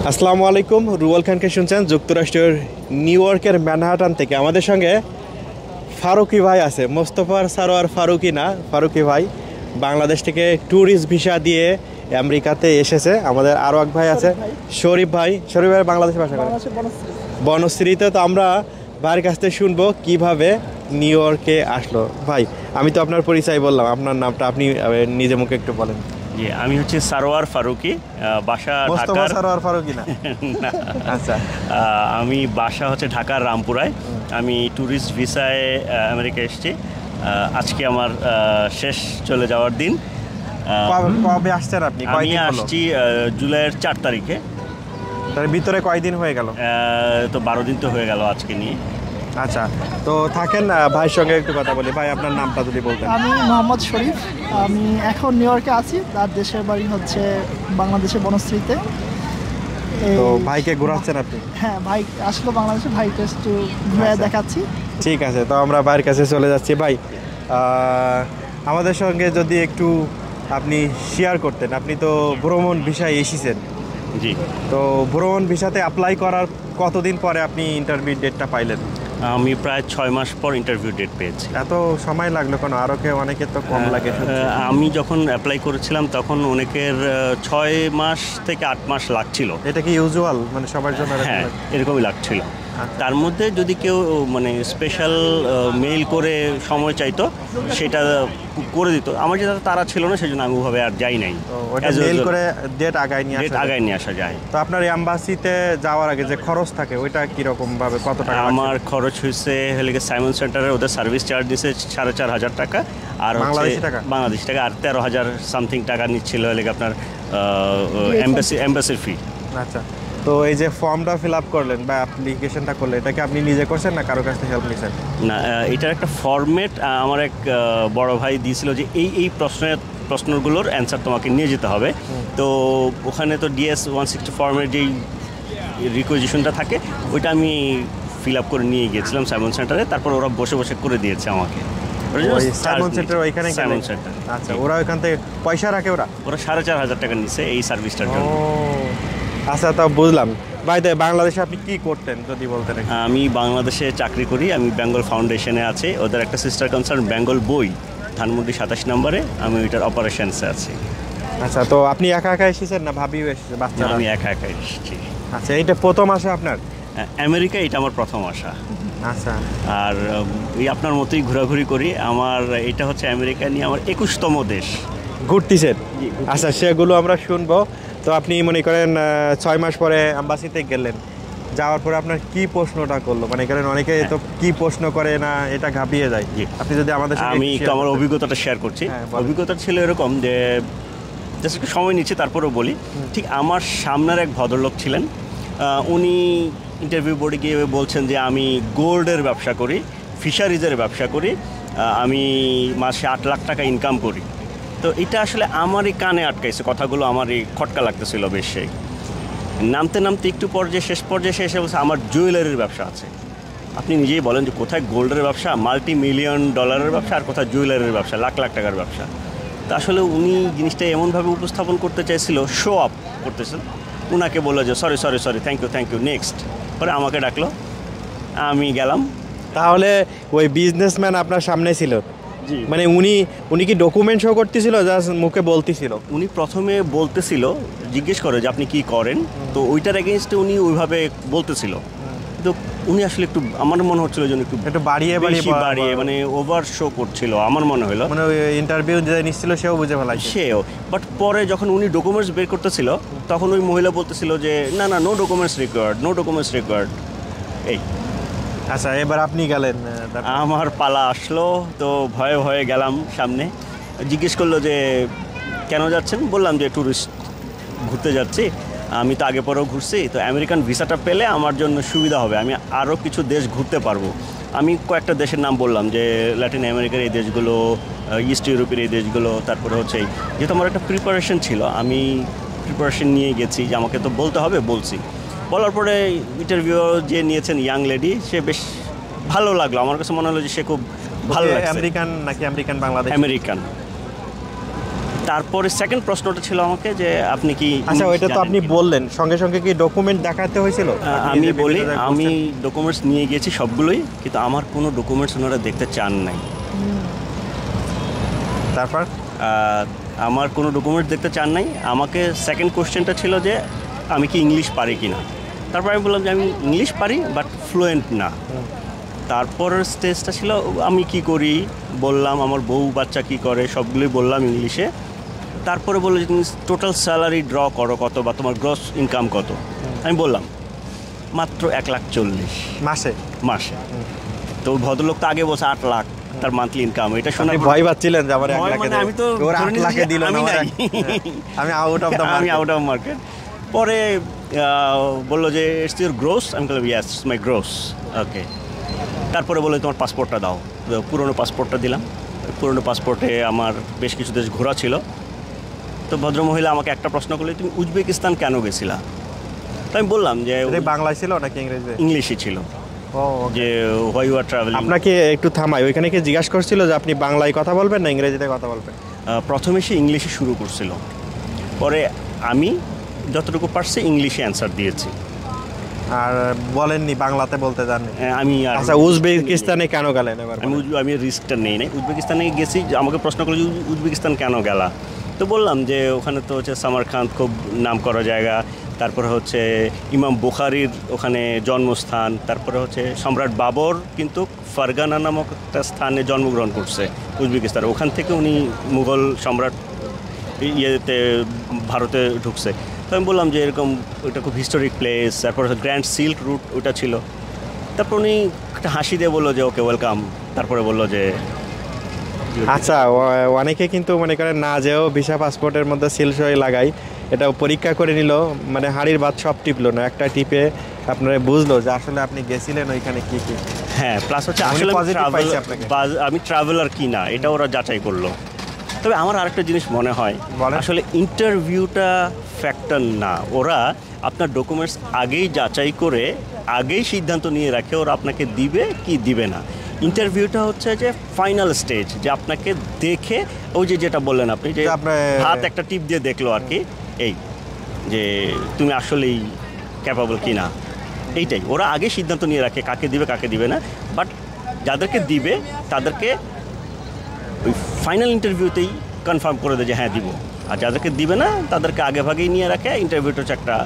আসসালামু আলাইকুম, রুহুল খানকে শুনছেন যুক্তরাষ্ট্রের নিউ ইয়র্কের ম্যানহাটান থেকে। আমাদের সঙ্গে ফারুকি ভাই আছে, মোস্তফার সারোয়ার ফারুকি না, ফারুকি ভাই বাংলাদেশ থেকে ট্যুরিস্ট ভিসা দিয়ে আমেরিকাতে এসেছে। আমাদের আরও এক ভাই আছে, শরীফ ভাই। শরীফ ভাই বাংলাদেশে বাসা করে বনশ্রীতে। তো আমরা ভাইয়ের কাছ থেকে শুনবো কীভাবে নিউ ইয়র্কে আসলো। ভাই, আমি তো আপনার পরিচয় বললাম, আপনার নামটা আপনি নিজে মুখে একটু বলেন। জি, আমি হচ্ছে সারোয়ার ফারুকি, বাসা ঢাকার। সারোয়ার ফারুকি না? আচ্ছা, আমি বাসা হচ্ছে ঢাকার রামপুরায়। আমি ট্যুরিস্ট ভিসায় আমেরিকা এসেছি। আজকে আমার শেষ চলে যাওয়ার দিন। কবে আসছেন আপনি? আমি আসছি জুলাইয়ের 4 তারিখে। তার ভিতরে কয়দিন হয়ে গেল? তো 12 দিন তো হয়ে গেল আজকে নিয়ে। আচ্ছা, তো থাকেন, ভাইয়ের সঙ্গে একটু কথা বলি। ভাই, আপনার নামটা যদি বলতেন। আমি মোহাম্মদ শরীফ। আমি এখন নিউ ইয়র্কে আছি। তার দেশের বাড়ি হচ্ছে বাংলাদেশের বনশ্রীতে। তো ভাইকে ঘোরাচ্ছেন আপনি? হ্যাঁ, ভাই আসলো বাংলাদেশে, ভাইকে একটু ঘুরে দেখাচ্ছি। ঠিক আছে, তো আমরা ভাইয়ের কাছে চলে যাচ্ছি। ভাই, আমাদের সঙ্গে যদি একটু আপনি শেয়ার করতেন। আপনি তো ভ্রমণ ভিসায় এসেছেন। জি। তো ভ্রমণ ভিসাতে অ্যাপ্লাই করার কতদিন পরে আপনি ইন্টারভিউ ডেটটা পাইলেন? আমি প্রায় 6 মাস পর ইন্টারভিউ ডেট পেয়েছি। এত সময় লাগলো কেন? আরও অনেকে তো কম লাগে। আমি যখন অ্যাপ্লাই করেছিলাম তখন অনেকের 6 মাস থেকে 8 মাস লাগছিল। এটা কি ইউজুয়াল, মানে সবার জন্য? হ্যাঁ, এরকমই লাগছিল। তার মধ্যে যদি কেউ মানে স্পেশাল মেইল করে সময় চাইতো, সেটা করে দিত। আমার যেটা তারা ছিল না, সেই জন্য আমি ওভাবে আর যাই নাই। মেইল করে ডেট আগায় নিয়ে আসা যায়। তো আপনার এম্বাসিতে যাওয়ার আগে যে খরচ থাকে, ওইটা কীরকম ভাবে, কত টাকা? আমার খরচ হয়েছে সাইমন সেন্টারে, ওদের সার্ভিস চার্জ দিয়েছে 4,500 টাকা। আর বাংলাদেশি টাকা আর 13,000 সামথিং টাকা নিচ্ছিল আপনার এম্বাসির ফি। আচ্ছা, তো এই যে ফর্মটা ফিল আপ করলেন বা অ্যাপ্লিকেশনটা করলেন, এটা কি আপনি নিজে করছেন না কারো কাছ থেকে হেল্প নিয়েছেন? না, এটার একটা ফরম্যাট আমার এক বড় ভাই দিয়েছিল যে এই প্রশ্নগুলোর অ্যান্সার তোমাকে নিয়ে যেতে হবে। তো ওখানে তো DS 160 ফর্মের যেই রিকোয়েজিশনটা থাকে, ওইটা আমি ফিল আপ করে নিয়ে গিয়েছিলাম সাইমন সেন্টারে। তারপর ওরা বসে বসে করে দিয়েছে আমাকে। সাইমন সেন্টার ওইখানে? Simon center. আচ্ছা, ওরা ওইখান থেকে পয়সা রাখে? ওরা 4,500 টাকা নিচ্ছে এই সার্ভিসটার জন্য। আচ্ছা, তা বুঝলাম। ভাই, বাংলাদেশে আপনি কি করতেন যদি বলতেন? আমি বাংলাদেশে চাকরি করি। আমি বেঙ্গল ফাউন্ডেশনে আছি। ওদের একটা সিস্টার কনসার্ন বেঙ্গল বই, ধানমন্ডি 27 নম্বরে। আমি ওইটার অপারেশনসে আছি। আচ্ছা, তো আপনি একা একা এসেছেন না ভাবিও এসেছে? বাচ্চা? আমি একা একা এসেছি। আচ্ছা, এইটা প্রথম আসা আপনার আমেরিকা? এটা আমার প্রথম আসা। আচ্ছা, আর এই আপনার মতোই ঘোরাঘুরি করি। আমার এটা হচ্ছে আমেরিকা নিয়ে আমার 21তম দেশ ঘুরতেছেন। আচ্ছা, সেগুলো আমরা শুনবো। তো আপনি মনে করেন 6 মাস পরে অ্যাম্বাসিতে গেলেন, যাওয়ার পরে আপনার কি প্রশ্নটা করলো? মানে করেন অনেকে তো কি প্রশ্ন করে না, এটা ঘাপিয়ে যায়। আপনি যদি আমাদের সাথে, আমি তো আমার অভিজ্ঞতাটা শেয়ার করছি। অভিজ্ঞতা ছিল এরকম যে জাস্ট একটু সময় নিচ্ছে, তারপরেও বলি। ঠিক আমার সামনের এক ভদ্রলোক ছিলেন, উনি ইন্টারভিউ বোর্ডে গিয়ে বলছেন যে আমি গোল্ডের ব্যবসা করি, ফিশারিজের ব্যবসা করি, আমি মাসে 8 লাখ টাকা ইনকাম করি। তো এটা আসলে আমারই কানে আটকাইছে, কথাগুলো আমারই খটকা লাগতেছিল বেশ। নামতে নামতে একটু শেষ পর্যায়ে এসে বলছে আমার জুয়েলারির ব্যবসা আছে। আপনি নিজেই বলেন যে কোথায় গোল্ডের ব্যবসা, $multi-million ব্যবসা, আর কোথায় জুয়েলারির ব্যবসা, লাখ লাখ টাকার ব্যবসা। তো আসলে উনি জিনিসটা এমনভাবে উপস্থাপন করতে চাইছিল, শো আপ করতেছেন। উনাকে বললো যে সরি, থ্যাংক ইউ, নেক্সট। পরে আমাকে ডাকলো, আমি গেলাম। তাহলে ওই বিজনেসম্যান আপনার সামনে ছিল? জি। মানে উনি কি ডকুমেন্ট শো করতেছিল, জাস্ট মুখে বলতেছিল? উনি প্রথমে বলতেছিল, জিজ্ঞেস করে যে আপনি কি করেন, তো ওইটার এগেনস্টে উনি ওইভাবে বলতেছিল। তো উনি আসলে একটু, আমার মনে হচ্ছিল যে একটু বাড়িয়ে মানে ওভার শো করছিল আমার মনে হলো। মানে ইন্টারভিউ যে নিচ্ছিল সেও বুঝে ফেলাইছে। সেও, বাট পরে যখন উনি ডকুমেন্টস বের করতেছিল, তখন ওই মহিলা বলতেছিল যে না, নো ডকুমেন্টস রিকোয়ার্ড। এই। আচ্ছা, এবার আপনি গেলেন? আমার পালা আসলো, তো ভয়ে ভয়ে গেলাম সামনে। জিজ্ঞেস করলো যে কেন যাচ্ছেন? বললাম যে ট্যুরিস্ট ঘুরতে যাচ্ছি। আমি তো আগে পরেও ঘুরছি, তো আমেরিকান ভিসাটা পেলে আমার জন্য সুবিধা হবে, আমি আরও কিছু দেশ ঘুরতে পারবো। আমি কয়েকটা দেশের নাম বললাম, যে ল্যাটিন আমেরিকার এই দেশগুলো, ইস্ট ইউরোপের এই দেশগুলো। তারপরে হচ্ছে যেহেতু আমার একটা প্রিপারেশন ছিল, আমি প্রিপারেশন নিয়ে গেছি যে আমাকে তো বলতে হবে, বলছি। বলার পরে ইন্টারভিউ যে নিয়েছেন ইয়াং লেডি, সে বেশ ভালো লাগলো। আমার কাছে মনে হলো যে সে খুব ভালো লাগছে। আমেরিকান নাকি আমেরিকান বাংলাদেশ? আমেরিকান। তারপরে সেকেন্ড প্রশ্নটা ছিল আমাকে যে আপনি কি আচ্ছা ওইটা তো আপনি বললেন, সঙ্গে সঙ্গে কি ডকুমেন্ট দেখাতে হয়েছিল? আমি বলি আমি ডকুমেন্টস নিয়ে গিয়েছি সবগুলোই, কিন্তু আমার কোনো ডকুমেন্টস ওনারা দেখতে চান নাই। তারপর আমার কোনো ডকুমেন্টস দেখতে চান নাই। আমাকে সেকেন্ড কোশ্চেনটা ছিল যে আমি কি ইংলিশ পারি কি না। তারপর আমি বললাম যে আমি ইংলিশ পারি বাট ফ্লুয়েন্ট না। তারপরের স্টেজটা ছিল আমি কি করি বললাম, আমার বউ বাচ্চা কি করে সবগুলোই বললাম ইংলিশে। তারপরে বললো যে তুমি টোটাল স্যালারি ড্র করো কত বা তোমার গ্রস ইনকাম কত। আমি বললাম মাত্র 1,40,000 মাসে। মাসে। তো ভদ্রলোক তো আগে বলছে 8 লাখ তার মান্থলি ইনকাম। এটা শুনে ভয় পাচ্ছিলেন যে আমার 1 লাখে আমি তো 8 লাখে দিল না, আমি আউট অফ দ্য আমি আউট অফ মার্কেট। পরে বললো যে ইটস ইউর গ্রোস। আমি বললাম ইয়েস মাই গ্রোস। ওকে। তারপরে বললো তোমার পাসপোর্টটা দাও। পুরনো পাসপোর্টটা দিলাম। পুরনো পাসপোর্টে আমার বেশ কিছু দেশ ঘোরা ছিল। তো ভদ্রমহিলা আমাকে একটা প্রশ্ন করলে তুমি উজবেকিস্তান কেন গেছিলা? তো আমি বললাম যে বাংলায় ছিল নাকি ইংরেজিতে? ইংলিশে ছিল। যে হোয়াই ইউ আর ট্রাভেলিং। আপনাকে একটু থামাই, ওইখানে কি জিজ্ঞাসা করছিল যে আপনি বাংলায় কথা বলবেন না ইংরেজিতে কথা বলবেন? প্রথমে সে ইংলিশে শুরু করছিল, পরে আমি যতটুকু পারছি ইংলিশে অ্যান্সার দিয়েছি। আর বলেননি বাংলাতে বলতে জানেন? আমি আচ্ছা উজবেকিস্তানে কেন গেলেন এবার? আমি রিস্কটা নেই নাই। উজবেকিস্তানে গেছি, আমাকে প্রশ্ন করলো যে উজবেকিস্তান কেন গেলা। তো বললাম যে ওখানে তো হচ্ছে সামারকান্দ খুব নাম করা জায়গা, তারপরে হচ্ছে ইমাম বুখারির ওখানে জন্মস্থান, তারপরে হচ্ছে সম্রাট বাবর কিন্তু ফারগানা নামক একটা স্থানে জন্মগ্রহণ করছে উজবেকিস্তানে। ওখান থেকে উনি মুঘল সম্রাট ইয়েতে ভারতে ঢুকছে। তো আমি বললাম যে এরকম ওইটা খুব হিস্টোরিক প্লেস। তারপর গ্র্যান্ড সিল্ক রুট ওটা ছিল। তারপর উনি একটা হাসি দিয়ে বললো যে ওকে ওয়েলকাম। তারপরে বললো যে আচ্ছা অনেকে কিন্তু মনে করেন না যেও ভিসা পাসপোর্টের মধ্যে সিলসই লাগাই, এটা পরীক্ষা করে নিল, মানে হাড়ির ভাত সব টিপলো না, একটা টিপে আপনারা বুঝলো যে আসলে আপনি গেছিলেন ওইখানে কি কি। হ্যাঁ, প্লাস হচ্ছে আসলে আমি ট্রাভেলার কি না এটা ওরা যাচাই করলো। তবে আমার আরেকটা জিনিস মনে হয়, আসলে ইন্টারভিউটা ফ্যাক্টর না। ওরা আপনার ডকুমেন্টস আগেই যাচাই করে আগেই সিদ্ধান্ত নিয়ে রাখে ওরা আপনাকে দিবে কি দিবে না। ইন্টারভিউটা হচ্ছে যে ফাইনাল স্টেজ, যে আপনাকে দেখে ওই যে যেটা বললেন আপনি যে হাত একটা টিপ দিয়ে দেখলো আর কি, এই যে তুমি আসলেই ক্যাপাবল কি না, এইটাই ওরা আগে সিদ্ধান্ত নিয়ে রাখে কাকে দিবে কাকে দিবে না। বাট যাদেরকে দিবে তাদেরকে ওই ফাইনাল ইন্টারভিউতেই কনফার্ম করে দেয় যে হ্যাঁ দিব, আর যাদেরকে দিবে না তাদেরকে আগে ভাগেই নিয়ে রাখে। ইন্টারভিউটা হচ্ছে একটা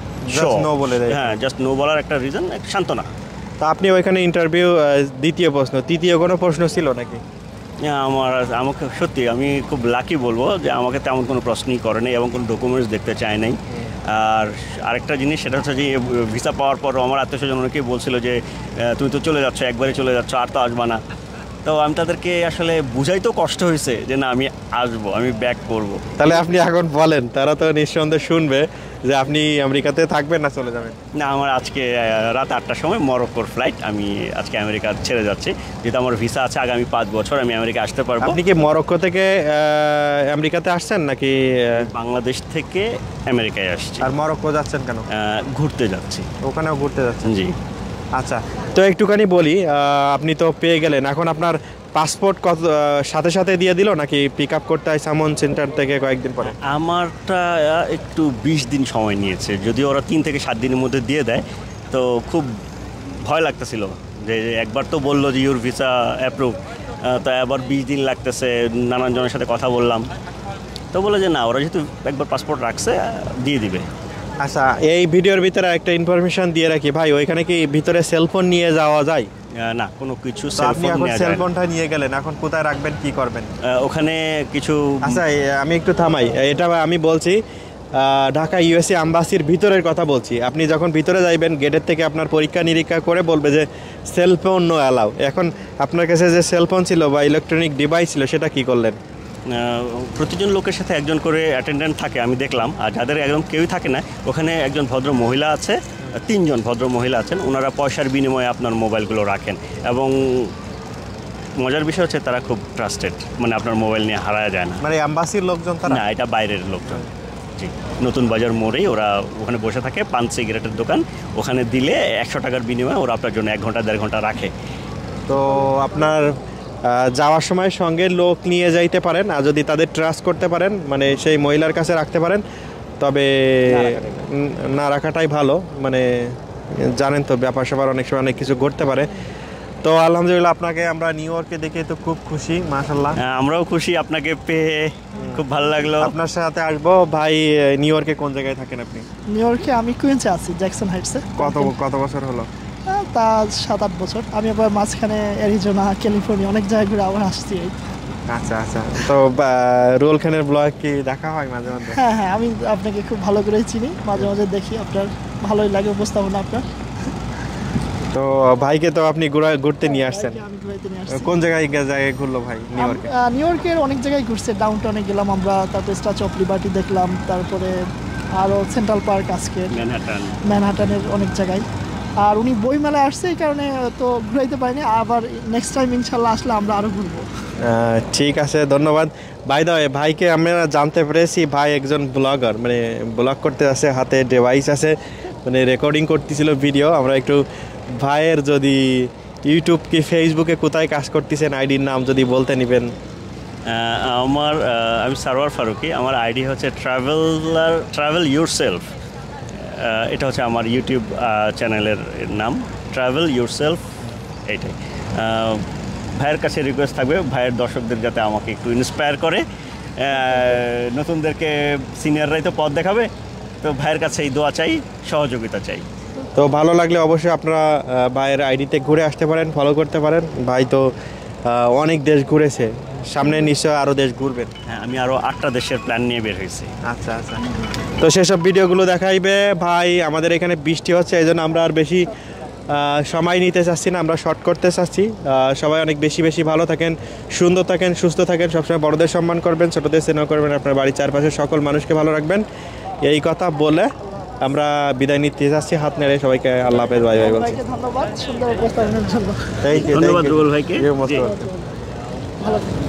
হ্যাঁ জাস্ট নো বলার একটা রিজন, একটা সান্ত্বনা। তা আপনি ওইখানে ইন্টারভিউ দ্বিতীয় প্রশ্ন, তৃতীয় কোনো প্রশ্ন ছিল নাকি? আমাকে সত্যি আমি খুব লাকি বলবো যে আমাকে তেমন কোনো প্রশ্নই করে নাই এবং কোনো ডকুমেন্টস দেখতে চায় নাই। আর আরেকটা জিনিস সেটা হচ্ছে যে ভিসা পাওয়ার পরও আমার আত্মীয়স্বজন অনেকেই বলছিল যে তুমি তো চলে যাচ্ছ, একবারে চলে যাচ্ছ, আর তো আসবা না। তো আমি তাদেরকে আসলে বুঝাইতেও কষ্ট হয়েছে যে না আমি আসবো, আমি ব্যাক করব। তাহলে আপনি এখন বলেন, তারা তো নিঃসন্দেহে শুনবে যে আপনি আমেরিকাতে থাকবেন না চলে যাবেন। না, আমার আজকে রাত 8টার সময় মরক্কোর ফ্লাইট, আমি আজকে আমেরিকা ছেড়ে যাচ্ছি। যেহেতু আমার ভিসা আছে আগামী 5 বছর আমি আমেরিকা আসতে পারবো। আপনি কি মরক্কো থেকে আমেরিকাতে আসছেন নাকি? বাংলাদেশ থেকে আমেরিকায় আসছি। আর মরক্কো যাচ্ছেন কেন? ঘুরতে যাচ্ছি। ওখানেও ঘুরতে যাচ্ছেন? জি। আচ্ছা, তো একটুখানি বলি, আপনি তো পেয়ে গেলেন, এখন আপনার পাসপোর্ট কত সাথে সাথে দিয়ে দিল নাকি পিক আপ করতে হয় সামন সেন্টার থেকে কয়েকদিন পরে? আমারটা একটু 20 দিন সময় নিয়েছে, যদিও ওরা 3 থেকে 7 দিনের মধ্যে দিয়ে দেয়। তো খুব ভয় লাগতেছিল যে একবার তো বললো যে ইউর ভিসা অ্যাপ্রুভ, তো আবার 20 দিন লাগতেছে। নানান জনের সাথে কথা বললাম, তো বলে যে না ওরা যেহেতু একবার পাসপোর্ট রাখছে দিয়ে দিবে। আচ্ছা, এই ভিডিওর ভিতরে একটা ইনফরমেশন দিয়ে রাখি ভাই, ওইখানে কি ভিতরে সেলফোন নিয়ে যাওয়া যায়? না, কোনো কিছু সেলফোনটা নিয়ে গেলেন, এখন কোথায় রাখবেন, কি করবেন? ওখানে কিছু। আচ্ছা আমি একটু থামাই, এটা আমি বলছি ঢাকা ইউএসএ অ্যাম্বাসির ভিতরের কথা বলছি। আপনি যখন ভিতরে যাইবেন গেটের থেকে আপনার পরীক্ষা নিরীক্ষা করে বলবে যে সেলফোন নো অ্যালাউ। এখন আপনার কাছে যে সেলফোন ছিল বা ইলেকট্রনিক ডিভাইস ছিল সেটা কি করলেন? প্রতিজন লোকের সাথে একজন করে অ্যাটেন্ডেন্ট থাকে আমি দেখলাম, আর যাদের একদম কেউই থাকে না ওখানে একজন ভদ্র মহিলা আছে, 3 জন ভদ্র মহিলা আছেন, ওনারা পয়সার বিনিময়ে আপনার মোবাইলগুলো রাখেন। এবং মজার বিষয় হচ্ছে তারা খুব ট্রাস্টেড, মানে আপনার মোবাইল নিয়ে হারায় যায় না। মানে অ্যাম্বাসির লোকজন তারা? না, এটা বাইরের লোকজন। জি, নতুন বাজার মোড়েই ওরা ওখানে বসে থাকে, পান সিগারেটের দোকান, ওখানে দিলে 100 টাকার বিনিময়ে ওরা আপনার জন্য 1 ঘন্টা 1.5 ঘন্টা রাখে। তো আপনার যাওয়ার সময় সঙ্গে লোক নিয়ে যাইতে পারেন, আর যদি তাদের ট্রাস্ট করতে পারেন মানে সেই মহিলার কাছে রাখতে পারেন, তবে না রাখাটাই ভালো। মানে জানেন তো ব্যাপার স্যাপার অনেক সময় অনেক কিছু ঘটতে পারে। তো আলহামদুলিল্লাহ আপনাকে আমরা নিউ ইয়র্কে দেখে তো খুব খুশি, মাশাআল্লাহ। আমরাও খুশি, আপনাকে পেয়ে খুব ভালো লাগলো। আপনার সাথে আসবো। ভাই নিউ ইয়র্কে কোন জায়গায় থাকেন আপনি? নিউ ইয়র্কে আমি কুইন্সে আছি, জ্যাকসন হাইটসে। কত বছর হলো? তা 7-8 বছর। আমি আবার মাঝখানে অ্যারিজোনা, ক্যালিফোর্নিয়া অনেক জায়গায় ঘুরে আবার আসছি। আচ্ছা আচ্ছা। তো রুহুল খানের ব্লগ কি দেখা হয় মাঝে মাঝে? হ্যাঁ হ্যাঁ, আমি আপনাকে খুব ভালো করেই চিনি, মাঝে মাঝে দেখি, আপনার ভালোই লাগে উপস্থাপনা আপনার। তো ভাইকে তো আপনি ঘুরতে নিয়ে আসছেন, আমি ঘুরাইতে নিয়ে আসছি। কোন জায়গায় ঘুরলো ভাই নিউ ইয়র্কে? নিউ ইয়র্কের অনেক জায়গায় ঘুরছে, ডাউনটাউনে গেলাম আমরা, তারপরে স্ট্যাচু অফ লিবার্টি দেখলাম, তারপরে আরও সেন্ট্রাল পার্ক, আজকে ম্যানহাটানের অনেক জায়গায়। আর উনি বইমেলায় আসছে, এই কারণে তো ঘুরাইতে পারিনি। আবার নেক্সট টাইম ইনশাল্লাহ আসলে আমরা আরও ঘুরবো। ঠিক আছে, ধন্যবাদ। বাই দ্য ওয়ে, ভাইকে আমরা জানতে পেরেছি ভাই একজন ব্লগার, মানে ব্লগ করতে আছে, হাতে ডিভাইস আছে, মানে রেকর্ডিং করতেছিল ভিডিও। আমরা একটু ভাইয়ের যদি ইউটিউব কি ফেসবুকে কোথায় কাজ করতেছেন, আইডির নাম যদি বলতে নিবেন। আমি সারোয়ার ফারুকি, আমার আইডি হচ্ছে ট্রাভেল ইউরসেলফ। এটা হচ্ছে আমার ইউটিউব চ্যানেলের নাম, ট্রাভেল ইউরসেলফ। এইটাই ভাইয়ের কাছে রিকোয়েস্ট থাকবে, ভাইয়ের দর্শকদের যাতে আমাকে একটু ইন্সপায়ার করে, নতুনদেরকে সিনিয়ররাই তো পথ দেখাবে, তো ভাইয়ের কাছে এই দোয়া চাই, সহযোগিতা চাই। তো ভালো লাগলে অবশ্যই আপনারা ভাইয়ের আইডিতে ঘুরে আসতে পারেন, ফলো করতে পারেন। ভাই তো অনেক দেশ ঘুরেছে, সামনে নিশ্চয় আরও দেশ ঘুরবেন। হ্যাঁ, আমি আরও 8টা দেশের প্ল্যান নিয়ে বের হয়েছি। আচ্ছা আচ্ছা। তো সেসব ভিডিওগুলো দেখাইবে ভাই। আমাদের এখানে বৃষ্টি হচ্ছে, এই জন্য আমরা আর বেশি সময় নিতে চাচ্ছি না, আমরা শর্ট করতে চাচ্ছি। সবাই অনেক বেশি ভালো থাকেন, সুন্দর থাকেন, সুস্থ থাকেন, সবসময় বড়দের সম্মান করবেন, ছোটদের স্নেহ করবেন, আপনার বাড়ির চারপাশে সকল মানুষকে ভালো রাখবেন। এই কথা বলে আমরা বিদায় নিতে যাচ্ছি, হাত নেড়ে সবাইকে আল্লাহ হাফেজ, বাই বাই বলছি। ধন্যবাদ সুন্দর উপস্থাপনের জন্য। ধন্যবাদ রুহুল ভাইকে। ভালো